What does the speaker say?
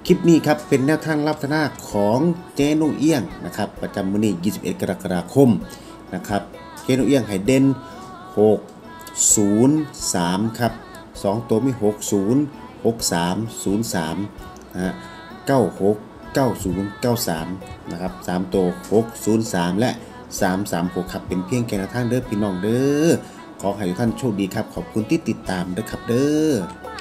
คลิปนี้ครับเป็นแนวทางลับธนาของเจนุเอี้ยงนะครับประจำมื้อนี้21 กรกฎาคมนะครับเจนุเอี้ยงให้เด่น603ครับ2ตัวมี60 63 03นะฮะ96 90 93นะครับ3ตัว603และ336ครับเป็นเพียงแค่แนวทางเด้อพี่น้องเด้อขอให้ทุกท่านโชคดีครับขอบคุณที่ติดตามด้วยครับเด้อ